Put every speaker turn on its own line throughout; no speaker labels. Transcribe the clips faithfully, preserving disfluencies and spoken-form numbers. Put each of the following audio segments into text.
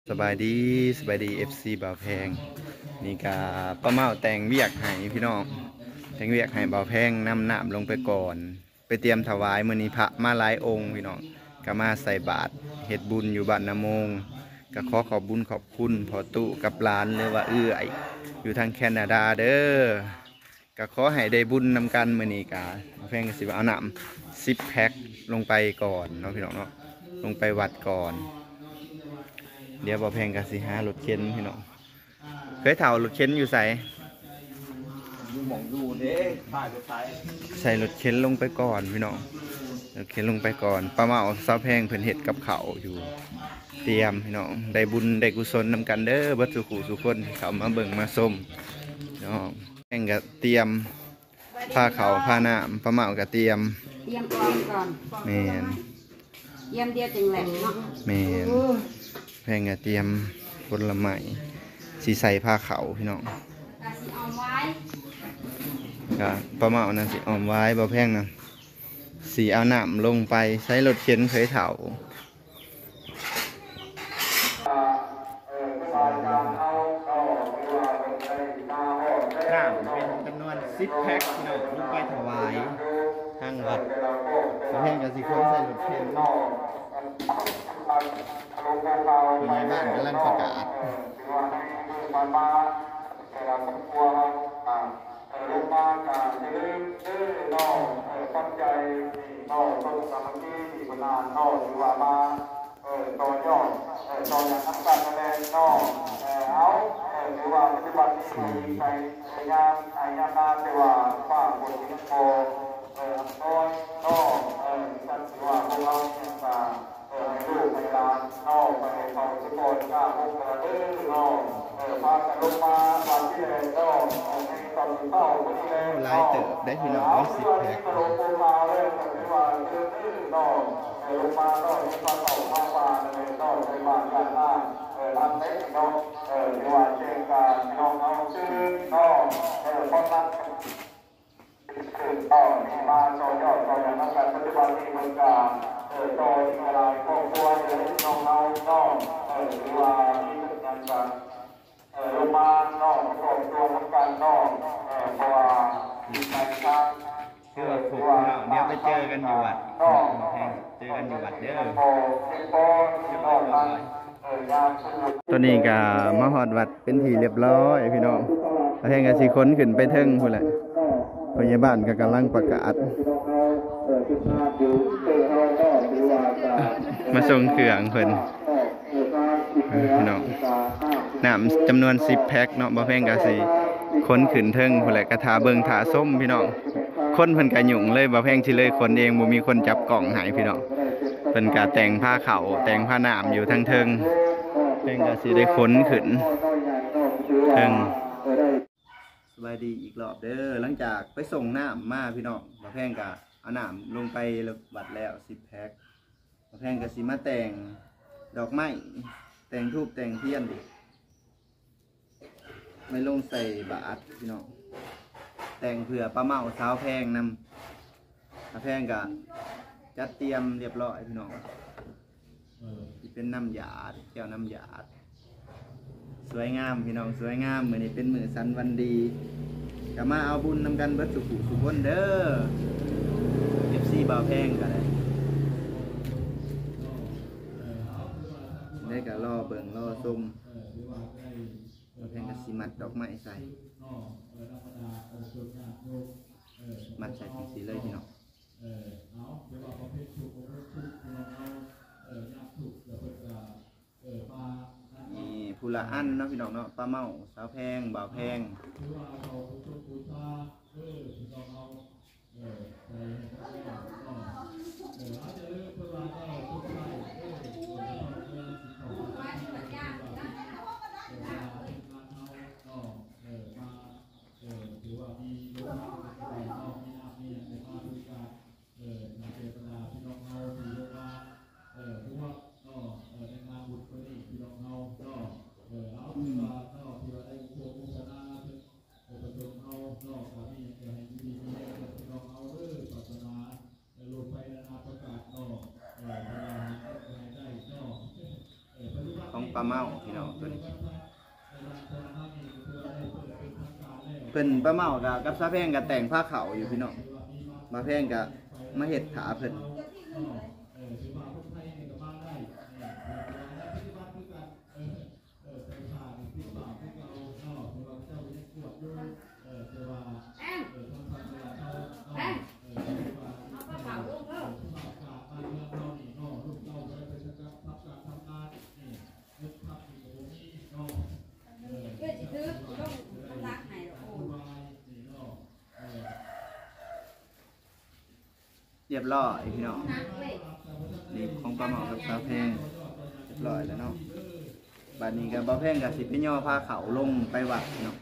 สบายดีสบายดีเอฟซีบ่าวแพงนี่กาป้าเมาแต่งเวียกให้พี่น้องแต่งเวียกให้บ่าวแพงนำหนามลงไปก่อนไปเตรียมถวายมื้อนี้พระมาหลายองค์พี่น้องก็มาใส่บาตรเฮ็ดบุญอยู่บ้านนาโมงก็ขอขอบบุญขอบคุณพ่อตุกับหลานหรือว่าเอื้อยอยู่ทางแคนาดาเด้อก็ขอให้ได้บุญนำกันมื้อนี้กาบ่าวแพงก็สิเอาน้ำสิบแพ็คลงไปก่อนเนาะพี่น้องเนาะลงไปวัดก่อนเดี๋ยวบ่าวแพงก็สิหารถเข็นพี่น้องเคยเถ่ารถเข็นอยู่ใส่
อยู่หม่องอยู่เด้ถ่ายรถไถ
ใส่รถเข็นลงไปก่อนพี่น้องรถเข็นลงไปก่อนป้าเมาสาวแพงเพิ่นเฮ็ดกับเขาอยู่เตรียมพี่น้องได้บุญได้กุศลนำกันเด้อเบิดสุขุสุคนที่เขามาเบิ่งมาชมพี่น้องแพงก็เตรียมผ้าเขาผ้าน้ำป้าเมาก็เตรียม
เตรียมก่อนก่อน
แม่น
เตรียมเดียวจึงแหลกเนาะ
แม่นแพงก็เตรียมผลไม้สีใส่ผ้าเขาพี่น้อง
สีออมไว้
ก็ป้าเมานะสีออมไว้บ่แพงนะสีเอาน้ำลงไปใช้รถเข็นเคยเถาน้ำเป็นจำนวนสิบแพ็คพี่น้องลงไปถวายทางวัดบ่แพงกับสีคนใส่รถเข็นผู้ใหญ่บ้านกำลังประกาศ
มามาแต่ละครอบครัวอ่าลงมาการเดินเดินนอกปัจจัยนอกต้นสามัคคีที่มานานนอกหรือว่ามาเอ่อต่อยอดเอ่อต่ออย่างนักการแสดงนอกเอ่อเอาเอ่อหรือว่าปัจจุบันนี้ไปพยายามพยายามนาแต่ว่าฝ่าบนที่โตเอ่อต้นนอกเอ่อสัตว์ว่าพวกเราเนี่ยมาเอ่อให้ลูกให้หลานนอกไปเขาทุกคนข้าพวกเราเดินนอกพากันลงมาวันที่แรกก็ในตอนเช้าวันที่แรก
หลายเติบได้พี่น้องสิบแพ็ค
ลงมาเลยแต่ว่าเดินที่นอกลงมาก็มีความเต่ามาป่าในนอกในบ้านกันหน้าเออทำเล็กน้องเออที่ว่าเชียงการน้องเอาชื่อนอกเออเพราะนั้นคือต่อมาต่อยอดต่ออย่างนั้นกันปัจจุบันนี้เหมือนกันเออต่อที่อะไรครอบครัวเดี๋ยวน้องเอานอกเออที่ว่าที่เป็นงานกันเออลงมานอกครอบครัวทำการนอกเออเพราะว่ามีการทาง
คือว่าผมเดี๋ยวไปเจอกันอยู่วัดแพงเจอกันอยู่วัดเด้อตอนนี้ก็มาฮอดวัดเป็นที่เรียบร้อยพี่น้องแพงก็สิค้นขึ้นไปเทิงพุ่นแหละพยาบาลก็กำลังประกาศมาส่งเครื่องเพิ่นพี่น้องน้ำจำนวนสิบแพ็คเนาะบ่แพงก็สิค้นขึ้นเทิงพุ่นแหละกระทาเบิ่งถาส้มพี่น้องคนเพิ่นก็ยุ่งเลยบ่แพงสิเลยคนเองบ่มีคนจับกล่องให้พี่น้องเพิ่นก็แต่งผ้าขาวแต่งผ้าน้ำอยู่ทางเทิงแพงก็สิได้ค้นขึ้นเทิงสบายดีอีกรอบเด้อหลังจากไปส่งน้ำมาพี่น้องบ่แพงก็เอาน้ำลงไปวัดแล้วสิบแพ็คบ่แพงก็สิมาแต่งดอกไม้แต่งธูปแต่งเทียนไม่ลงใส่บาตรพี่น้องแต่งเผื่อป้าเมาสาวแพงนำป้าแพงก็จัดเตรียมเรียบร้อยพี่น้องที่เป็นน้ำหยาดแก้วน้ำหยาดสวยงามพี่น้องสวยงามเหมือนนี้เป็นมือสันวันดีก็มาเอาบุญนำกันเบิดสุขุสุขคนเด้อเอฟซีบ่าวแพงกันเลยได้ก็รอเบิ่งรอส้มบ่าวแพงก็สิมัดดอกไม้ใส่มัดใส่ถุงสีเลยพี่น้องนี่ผู้ละอันเนาะพี่น้องเนาะป้าเมาสาวแพงบ่าวแพงลาเมาพี่น้องตัวนี้เพิ่นปลาเมากับกับซาแพงกับแต่งผ้าขาวอยู่พี่น้องมาแพงกับมาเห็ดขาเพิ่นเรียบร้อยพี่น้องนี่ของปลาหมอกับซาแพงเรียบร้อยแล้วเนาะบัดนี้กับบ่แพงกับสิไปย่อผ้าเขาลงไปวัดเนาะ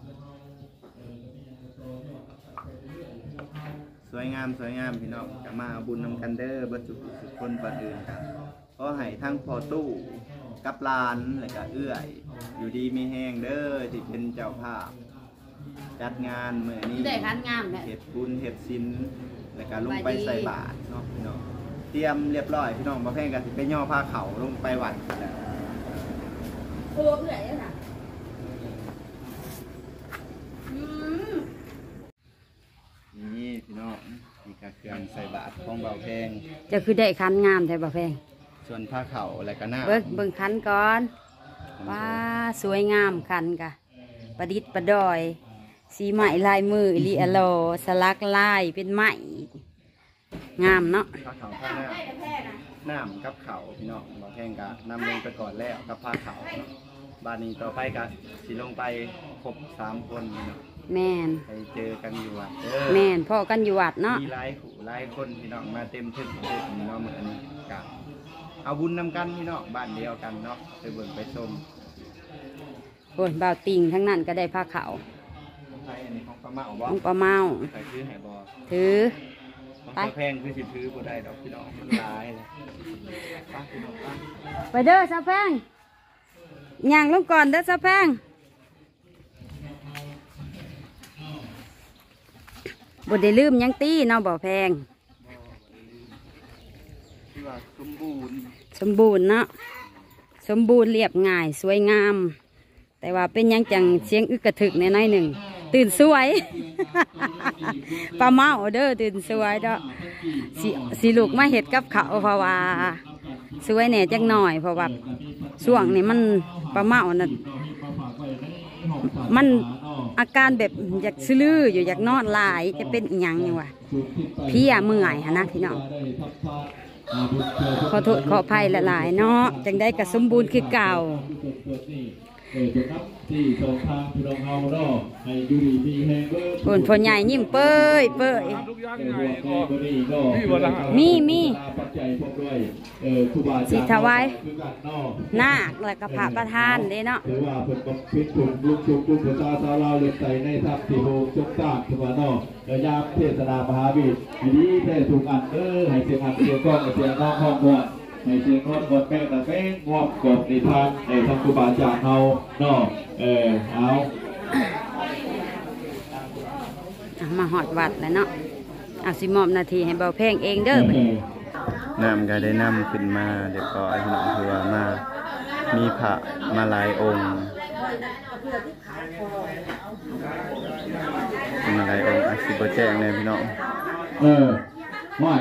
สวยงามสวยงามพี่น้องจะมาบุญนำกันเด้อเบิดทุกคนบัดอื่นกันก็ให้ทั้งพอตู้กับลานแล้วก็เอื้อยอยู่ดีมีแห้งเด้อที่เป็นเจ้าภาพจัดงานมื้อนี้
ได้คันงามแหละ
เฮ็ดบุญเฮ็ดศีลแล้วก็ลงไปใส่บาตรเนาะพี่น้องเตรียมเรียบร้อยพี่น้องบ่แพงก็สิไปย่อผ้าเขาลงไปวัดแล้ว
โอ้เอื่อยแล้วน่ะอืม
นี่พี่น้องนี่ก็เครื่องใส่บาตรของเบาแพง
จะคือได้คันงามแท้บ่แพง
ส่วนผ้าเขาแล้วก็หน้า
เบิ่งเบิ่งคันก่อนว้าสวยงามคันกะประดิษฐ์ประดอยสีไหมลายมืออิลิอโลสลักลายเป็นไหมงามเนาะ
ผ้าเขาผ้าหน้าน้ำกับเขาพี่น้องเบาแพงก็นำลงไปก่อนแล้วกับผ้าเขาเนาะบาดนี้ต่อไปก็สิลงไปครบสามคนพี่น้อง
แม่น
ไปเจอกันอยู่วัดเด้อ
แม่นพ่อกันอยู่วัดเนาะ
มีหลายขู่หลายคนพี่น้องมาเต็มทึ่งเต็มพี่น้องเหมือนอันนี้กับเอาบุญนำกันพี่น้องบ้านเดียวกันเนาะไปเบิ่งไปชม
โอ้ยบ่าวติงทั้งนั้นก็ได้ผ้าขาว
ไทยอันนี้ของปลาเมาบ่
ของปลาเมา
ใครซื้อไหบอ
ถือ
ของ
ไป
ปลาแพงคือสิถือบ่ได้ดอกพี่น้องมันหลายเลยไปพี่น้องไป
ไปเด้อซาแพงย่างลงก่อนเด้อซาแพงบ่ได้ลืมหยังตีเนาะบ่แพง
ที่ว่าสมบูรณ์
สมบูรณ์เนาะสมบูรณ์เรียบง่ายสวยงาม แต่ว่าเป็นหยังจังเสียงอึกกระถึกในน้อยหนึ่งตื่นสวย ปลาเมาเด้อตื่นสวยเด้อสิสิลูกมาเห็ดกับเขาวเพราะว่าสวยแหน่จังหน่อยเพราะว่าช่วงนี้มันปลาเมาน่ะมันอาการแบบอยากซื้ออยู่อยากนอนหลายจะเป็นอีหยังนี่วะเพี่เมื่อยหะนะพี่น้องขอโทษขออภัยหลายๆเนาะจังได้กระสมบูรณ์คือเก่า
เออจะนับที่สองทางพี่น้องเฮาเนาะให้ดูดีมีแฮงเบิร์ด
ผลผลใหญ่ยิ้มเป้ยเป้ย
ทุกอย่างไงก็
มีมี
ปัจจัยพวกด้วยเออครูบาอาจารย์
สิถวาย
คือกันเนาะ
นาคและกระพระประธานเด้เนาะ
ถือว่าเป็นบัพพิษถูกลุกชุกลุกประชาชาวเราเลือกใส่ในทัพที่โฮมจงตากถือว่าเนาะเดี๋ยวยามเทศนามหาวิทย์ทีนี้ได้ถูกอันเออให้เสียงอันเสียงก้องเสียงน้องห้องก่อนให้เสียงนอนกดแป้งตะแป้งงอบกดในทางในทางครูบาอาจารย์เฮาเนาะเออเอา
อ่ะมาหอดวัดแล้วเนาะเอาสิมอบนาทีให้เบาแพงเองเด้อบัดนี้
น้ำก็ได้นำขึ้นมาเรียบร้อยพี่น้องคือว่ามามีพระมาหลายองค์มาหลายองค์อาสิบ่แจ้งเลยพี่น้อง
เออไม่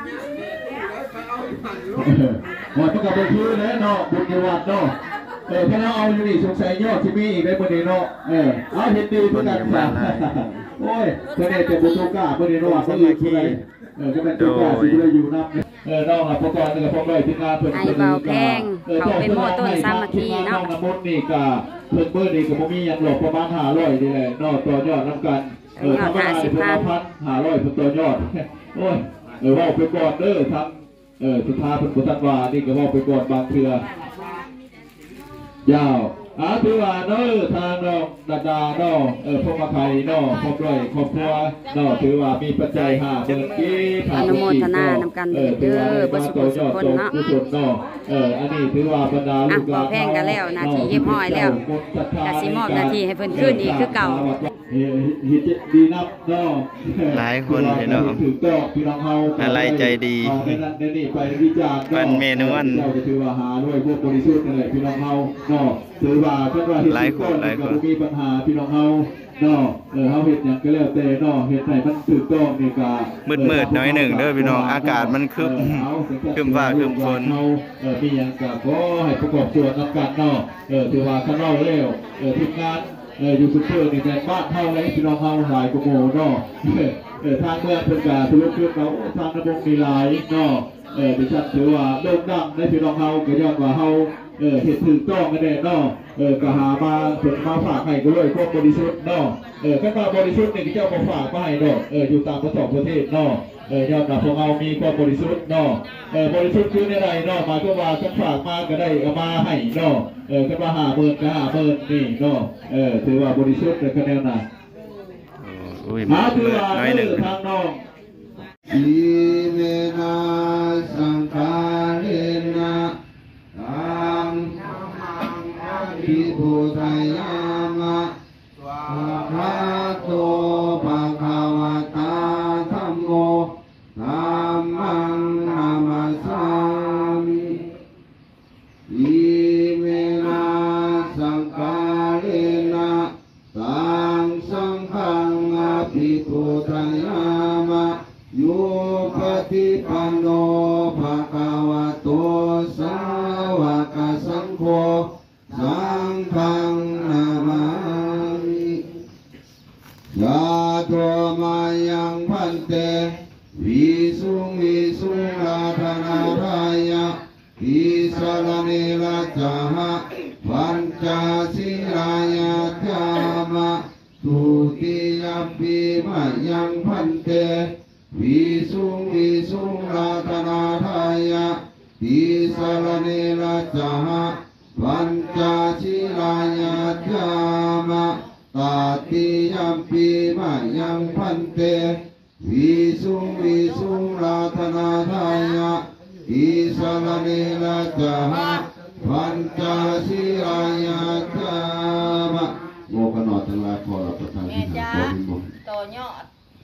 หมดประกาศไปชื่อแล้วเนาะบุญในวัดเนาะเออถ้าเราเอาอยู่นี่สงสัยยอดที่มีอีกได้ประเดี๋ยวเนาะเออเอาเห็นดีเพื่อนกันโอ้ยเพื่อนเนี่ยจะบุญกล้าประเดี๋ยวเนาะเขาอยู่ที่ไหนเออก็เป็นตัวกล้าที่เราอยู่นับเออน้องอ่ะประกอบนี่ก็พร้อมด้วยที่งานเพื่อน
ให้เบาแพงเขาเป็นโมต้นสามัคคีเนาะ
น้ำมนต์นี่ก็เพื่อนเพื่อนนี่ก็บ่มียังหลบประมาณห้าร้อยนี่แหละนอกตัวยอดน้ำกันเออธรรมดาสิบห้าพันห้าร้อยเป็นตัวยอดโอ้ยเออว่าไปก่อนเด้อทั้งเออสุธาเป็นบุตรวานี่ก็ว่าไปก่อนบางเทือยาวยอาถือว่าเนาะทางเนาะดาดาเนาะเออพวกมาไข่เนาะพวกด้วยครอบครัวเนาะถือว่ามีปัจจัยห้าเปิดกี้
อนุโมทนานำกันเด้อบ่สุขสุขคนเนาะ
เนาะเอออันนี้ถือว่าบรรดาลูกหลาน
อ่ะบ่แพงกันแล้วนาทีเรียบร้อยแล้วก็สิมอบหน้าที่ให้เพิ่นคืนอีกคือเก่า
ดีนับเนาะ
หลายคนพี่น้อง
ถือต้องพี่น้องเฮา
อะไรใจดี
เอาในนั้นในนี่ไปวิจารณ์
ปันเมนูอัน
เราจะถือว่าหาด้วยพวกบริสุทธิ์นั่นแหละพี่น้องเฮาเนาะถือว่าก็ว่า
หลายคนหลายคน
ก็มีปัญหาพี่น้องเฮาเนาะเออเฮาเฮ็ดหยังก็แล้วแต่เนาะเฮ็ดให้มันถูกต้องนี่ก็
มืดๆหน่อยหนึ่งเด้อพี่น้องอากาศมันครึ้ม
เออเอา
ครึ้มฟ้าครึ้มฝน
เฮาเออมีหยังก็ขอให้ประกอบส่วนนำกันเนาะเออถือว่าคันเล่าแล้วเออทีมงานเอออยู่ซุปเปอร์นี่แต่บ้านเฮาเลยพี่น้องเฮาหลายกว่าหมู่เนาะเออทางเมืองเพิ่นก็ทะลุขึ้นเราทางระบบมีหลายเนาะเออดิฉันถือว่าโด่งดังในพี่น้องเฮาก็ย้อนว่าเฮาเออเฮ็ดถูกต้องกันแน่เนาะเออก็หามาเพิ่นมาฝากให้ก็เลยพวกบริสุทธิ์เนาะเออคันว่าบริสุทธิ์นี่ที่เจ้าบ่ฝากมาให้เนาะเอออยู่ตามประสบประเทศเนาะเออยอมรับพวกเรามีความบริสุทธิ์เนาะเออบริสุทธิ์คือในไรเนาะหมายความว่าคันฝากมาก็ได้เอามาให้เนาะเออคันว่าห้าหมื่นก็ห้าหมื่นนี่เนาะเออถือว่าบริสุทธิ์ในคะแนนน่ะ
โอ้ย
หาถือ
มืด
ว่า
ๆหน่อยหนึ่ง
ทางน้อง
อิเมนะสังขารินะตังภิปุทายามะสวากขาโตภะคะวะตาธัมโมธัมมังนามัสสามิอิเมนะสังขารินะตังสังฆังอภิปุทายามะโยปฏิปันโนภะคะวะโตสาวกสังโฆสังฆังนามามิยาโตมายังพันเตวิสุงวิสุงราธนาทายะทิสรเนระจาหะปัญจศีลายาธามะทุติยมปีมายังพันเตวิสุงวิสุงราธนาทายะทิสรเนระจาหะปัญจศีลายาธามะตาติยมปีมายังพันเตวิสุงวิสุงราธนาทายะทิสรเนระจาหะปัญจศีลายาธามะโมกขนอทั้งหลายขอรับประทานที่ทางขอพิมพ์
ต่อยอด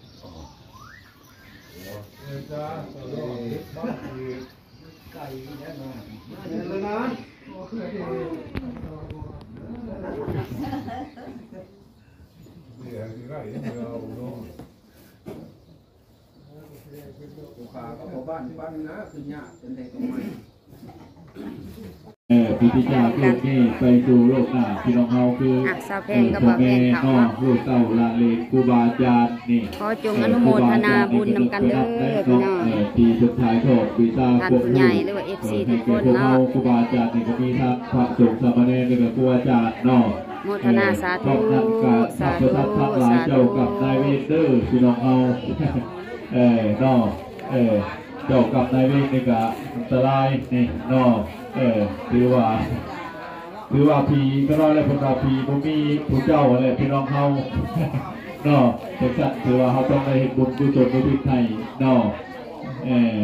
เออพิธีจากโลกนี้ไปสู่โลกหน้าพี่น้องเฮาคือ
อ่ะสาวแพงก็บอกแพงเขา
น้องลูกเต้าละเลงครูบาอาจารย์นี่
ขอจงอนุโมทนาบุญนำกันเด้อพี่น้อง
เออปีสุดท้ายโทษปีตา
ท่านผู้ใหญ่หรือว่า เอฟ ซี ทุกคนเนาะ
ครูบาอาจารย์นี่ก็มีทั้งพระสงฆ์สามเณรและก็ครูอาจารย์เนาะ
โมทนาสาธุ
ขอบคุณการ
สาธุ
ประทับทั้งหลายเจ้ากับนายเวรเดอร์พี่น้องเฮาเออเนาะเออเจ้ากับนายเวรนี่ก็อันตรายนี่เนาะเออถือว่าถือว่าพีก็น้อยแล้วพวกเราพีบ่มีผู้เจ้าอะไรพี่น้องเฮาเนาะแต่สั่นถือว่าเฮาต้องได้เฮ็ดบุญกุศลอุทิศให้เนาะเออ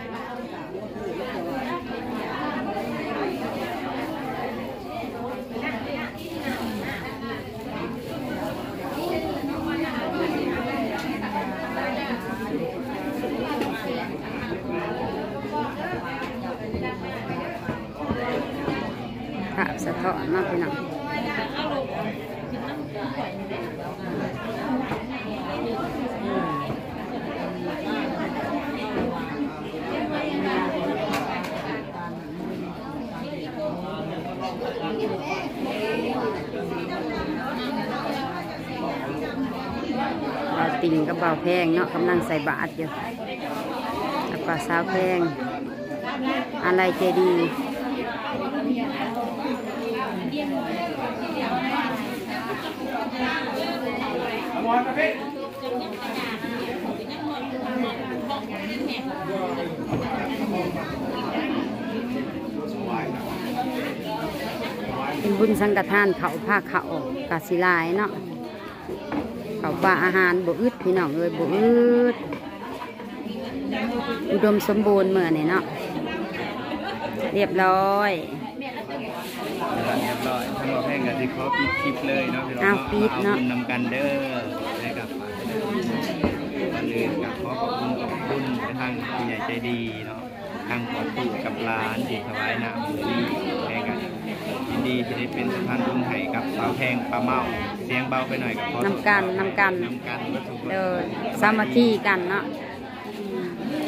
ภาพสะท้อนมากพี่น้องเราติ่งกับเบาแพงเนาะกำลังใส่บาตรอยู่แล้วก็สาวแพงอะไรเจดีเป็นบุญสังฆทานเขาผ้าเขากาศิลายเนาะเขาปลาอาหารบุอึดพี่น้องเอ้ยบุอึดอุดมสมบูรณ์เมื่อนี่เนาะเรียบร้อย
เรียบร้อยทั้งหมดแพ่งกับที่เขาปิดคลิปเลยเนาะพี่น้องเอาบุญนำกันเด้อได้กลับมาวันอื่นกับขอขอบคุณขอบคุณไปทางผู้ใหญ่ใจดีเนาะทางขอตู้กับร้านที่ถวายน้ำมือนี้แพ่งกันยินดีที่ได้เป็นสะพานบุญให้กับสาวแพงปลาเมาเสียงเบาไปหน่อยกับพอ
น้ำกันน้ำกัน
น้ำกันวัตถุ
เดินสามัคคีกันเนาะ